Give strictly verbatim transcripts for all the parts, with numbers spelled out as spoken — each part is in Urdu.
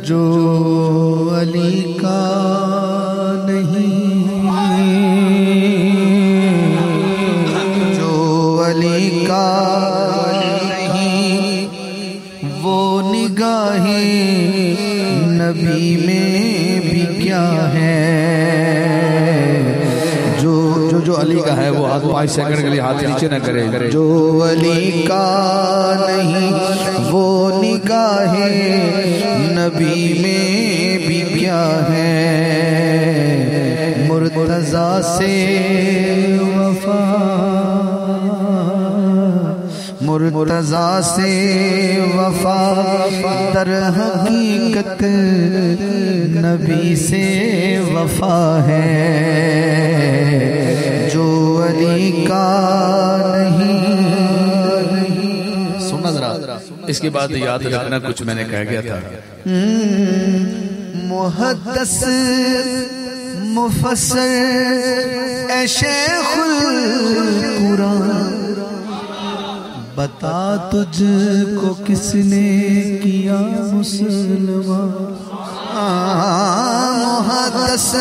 جو علی کا نہیں، جو علی کا نہیں، وہ نگاہ نبی میں بھی کیا ہے؟ جو جو جو علی کا ہے وہ ہاتھ پانچ سیکنڈ کے لیے ہاتھ نیچے نہ کرے. جو علی کا نہیں وہ نگاہ نبی میں بھی کیا ہے؟ مرتضیٰ سے وفا، مرتضیٰ سے وفا در حقیقت نبی سے وفا ہے. جو علی کا نہیں. سننا ذرا، اس کے بعد یاد رکھنا کچھ میں نے کہہ گیا تھا. محدث مفسر اے شیخ القرآن، بتا تجھ کو کس نے کیا مسلمان؟ محدث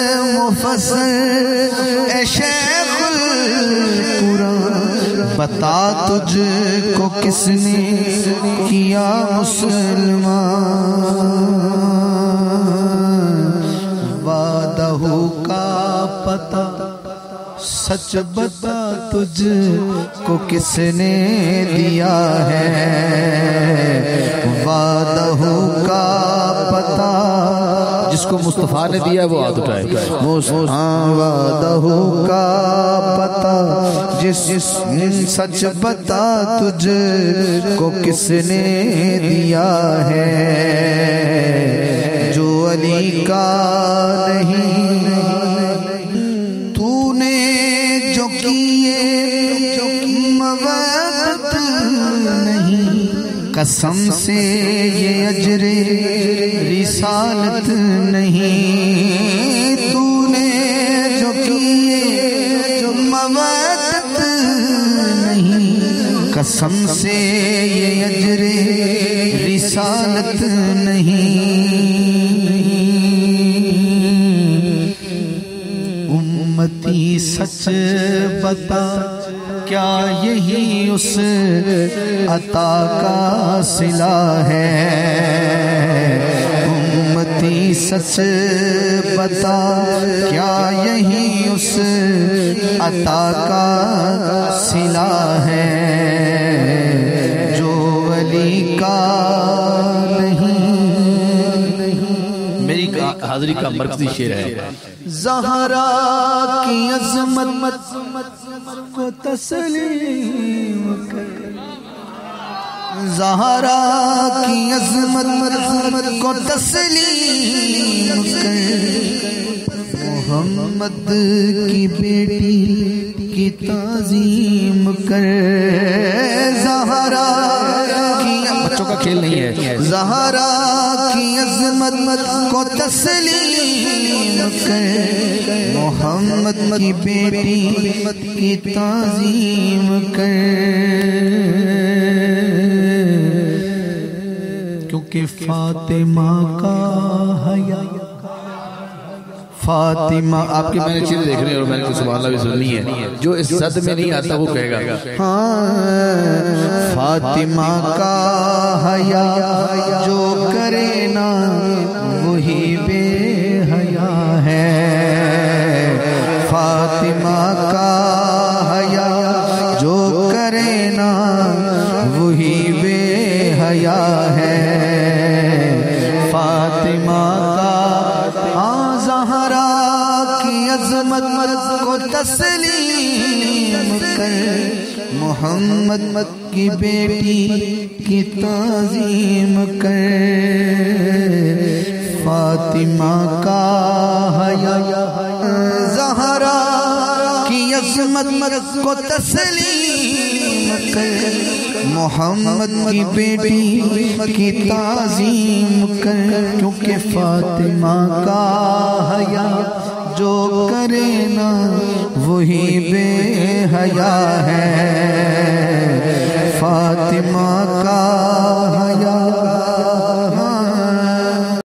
مفسر اے شیخ القرآن، بتا تجھ کو کس نے کیا مسلمان؟ وعدہ کا پتہ سچ بتا تجھ کو کس نے دیا ہے؟ وعدہ کا پتہ جس کو مصطفیٰ نے دیا وہ ہاتھ اٹھائے. وعدہ کا پتہ جس سچ بتا تجھ کو کس نے دیا ہے؟ جو علی کا نہیں، تو نے جو کیے مودت نہیں، قسم سے یہ اجر رسالت نہیں. تو نے جو کیے مودت نہیں، قسم سے یہ اجر رسالت نہیں. امتی سچ بتا کیا یہی اس عطا کا صلہ ہے؟ امتی سچ بتا کیا یہی اس عطا کا صلہ ہے؟ جو علی کا نہیں. میری حاضری کا مرکزی شعر ہے. زہرا کی عظمت کو تسلیم کر، زہرا کی عظمت کو تسلیم کر، محمد کی بیٹی کی تعظیم کر. زہرا کی بچوں کا کھیل نہیں ہے. زہرا کی عظمت کو تسلیم کر، محمد کی بیٹی کی تعظیم کر. کیونکہ فاطمہ کا حیا، فاطمہ آپ کی میں نے چیزیں دیکھ رہی ہیں اور میں نے سبحان اللہ بھی سننی ہے. جو اس زد میں نہیں آتا وہ کہے گا. فاطمہ کا حیا جو کرے نا وہی بے حیا ہے. فاطمہ کا حیا جو کرے نا وہی بے حیا ہے. فاطمہ کا ہاں زہرا کی عظمت کو تسلیم کر، محمد کی بیٹی کی تعظیم کر. فاطمہ کا حیا زہرا کی عظمت کو تسلیم کر، محمد کی بیٹی کی تعظیم کر. کیونکہ فاطمہ کا حیا جو کرے نا وہی بے حیا ہے. فاطمہ کا حیا